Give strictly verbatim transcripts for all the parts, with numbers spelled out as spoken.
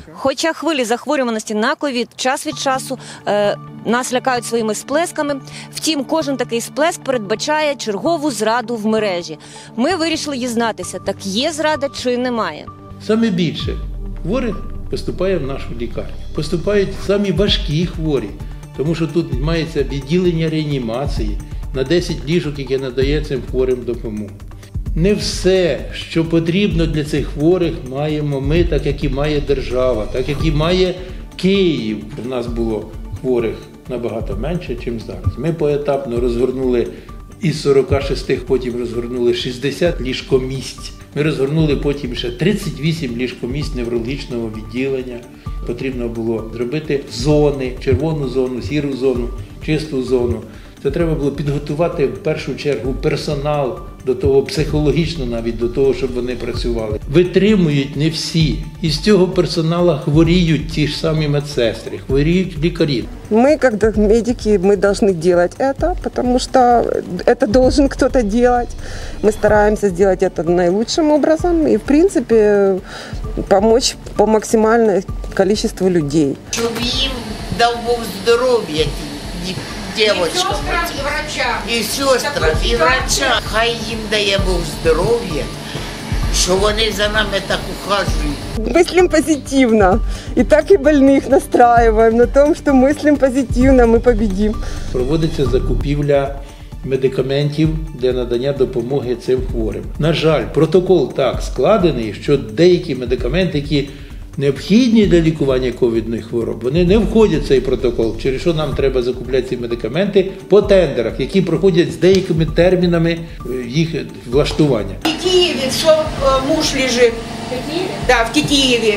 Хоча хвилі захворюваності на ковід час від часу е, нас лякають своїми сплесками, втім, кожен такий сплеск передбачає чергову зраду в мережі. Ми вирішили дізнатися, так є зрада чи немає. Саме більше хворих поступає в нашу лікарню. Поступають самі важкі хворі, тому що тут мається відділення реанімації на десять ліжок, яке надає цим хворим допомогу. Не все, що потрібно для цих хворих, маємо ми, так як і має держава, так як і має Київ. У нас було хворих набагато менше, ніж зараз. Ми поетапно розгорнули із сорока шести, потім розгорнули шістдесят ліжкомісць. Ми розгорнули потім ще тридцять вісім ліжкомісць неврологічного відділення. Потрібно було зробити зони, червону зону, сіру зону, чисту зону. Це треба було підготувати в першу чергу персонал до того, психологічно навіть до того, щоб вони працювали. Витримують не всі. Із цього персоналу хворіють ті ж самі медсестри, хворіють лікарі. Мы, как медики, мы должны делать это, потому что это должен кто-то делать. Мы стараемся сделать это наилучшим образом и, в принципе, помочь по максимальному количеству людей. Щоб їм дав Бог здоров'я дівчатам, і врачам, і сестрам, і врачам. Хай їм дає Бог здоров'я, що вони за нами так ухажують. Мыслим позитивно. И так и больных настраиваем на том, что мыслим позитивно, мы победим. Проводиться закупівля медикаментів для надання допомоги цим хворим. На жаль, протокол так складений, що деякі медикаменти, які необхідні для лікування ковідних хвороб, вони не входять в цей протокол, через що нам треба закупляти ці медикаменти по тендерах, які проходять з деякими термінами їх влаштування. В Тетіїві все, муж лежит. В Тетіїві? Да, в Тетіїві.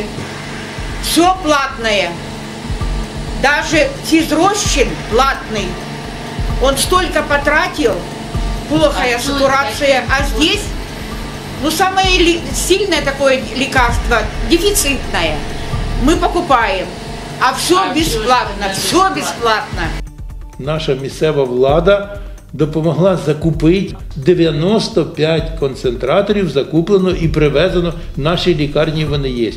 Все платное. Даже физрощин платный. Он столько потратил, плохая сатурация, а здесь, ну, самое сильное такое лекарство, дефицитное, мы покупаем, а все бесплатно, все бесплатно. Наша місцева влада допомогла закупити дев'яносто п'ять концентраторів, закуплено і привезено, в нашій лікарні вони є.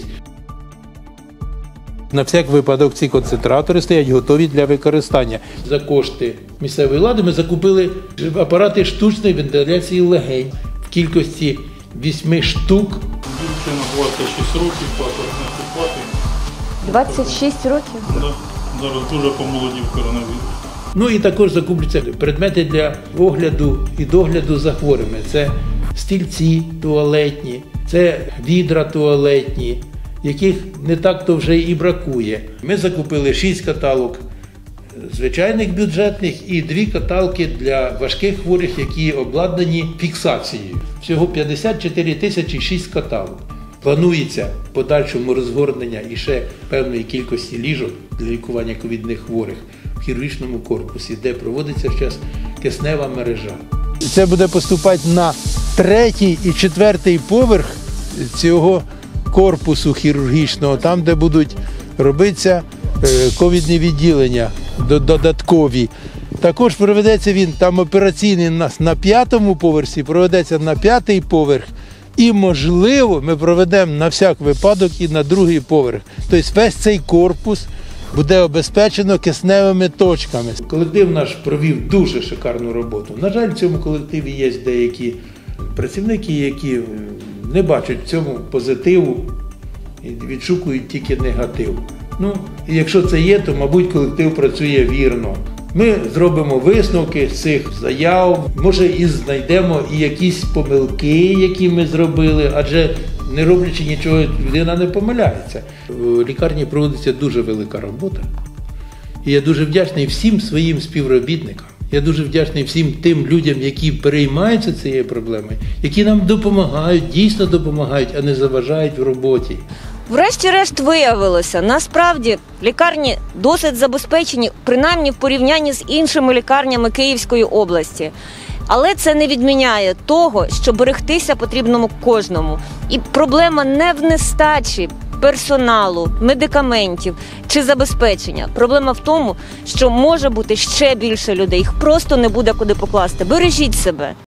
На всяк випадок ці концентратори стоять готові для використання. За кошти місцевої влади ми закупили апарати штучної вентиляції легень в кількості вісьми штук. Дівчина двадцять шість років, паспорт не купати. двадцять шість років? Да. Зараз дуже помолодів коронавірус. Ну і також закупляться предмети для огляду і догляду за хворими. Це стільці туалетні, це відра туалетні, яких не так-то вже і бракує. Ми закупили шість каталог звичайних бюджетних і дві каталки для важких хворих, які обладнані фіксацією. Всього п'ятдесят чотири тисячі шість каталог. Планується в подальшому розгорнення і ще певної кількості ліжок для лікування ковідних хворих в хірургічному корпусі, де проводиться зараз киснева мережа. Це буде поступати на третій і четвертий поверх цього корпусу хірургічного, там, де будуть робитися ковідні відділення додаткові. Також проведеться він, там операційний у нас на п'ятому поверсі, проведеться на п'ятий поверх. І, можливо, ми проведемо на всяк випадок і на другий поверх. Тобто весь цей корпус буде обезпечено кисневими точками. Колектив наш провів дуже шикарну роботу. На жаль, в цьому колективі є деякі працівники, які не бачать в цьому позитиву і відшукують тільки негатив. Ну, і якщо це є, то, мабуть, колектив працює вірно. Ми зробимо висновки з цих заяв, може і знайдемо і якісь помилки, які ми зробили, адже не роблячи нічого, людина не помиляється. В лікарні проводиться дуже велика робота. І я дуже вдячний всім своїм співробітникам. Я дуже вдячний всім тим людям, які переймаються цією проблемою, які нам допомагають, дійсно допомагають, а не заважають в роботі. Врешті-решт виявилося, насправді лікарні досить забезпечені, принаймні в порівнянні з іншими лікарнями Київської області. Але це не відміняє того, що берегтися потрібно кожному. І проблема не в нестачі персоналу, медикаментів чи забезпечення. Проблема в тому, що може бути ще більше людей, їх просто не буде куди покласти. Бережіть себе.